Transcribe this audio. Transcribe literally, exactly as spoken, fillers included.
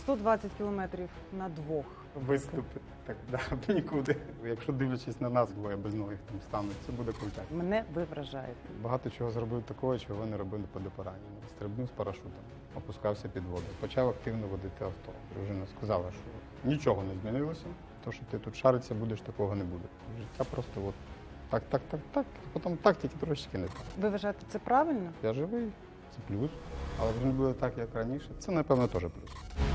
сто двадцять кілометрів на двох. Виступи, так, да, нікуди. Якщо дивлячись на нас, двоє без ноги там стануть, це буде крутяк. Мене ви вражаєте. Багато чого зробив такого, чого не робили по пораненням. Стрибнув з парашутом, опускався під воду, почав активно водити авто. Дружина сказала, що нічого не змінилося, то, що ти тут шариться будеш, такого не буде. Життя просто от так, так, так, так, потім так, тільки трошечки не так. Ви вважаєте це правильно? Я живий, це плюс, але вже не буде так, як раніше. Це, напевно, теж плюс.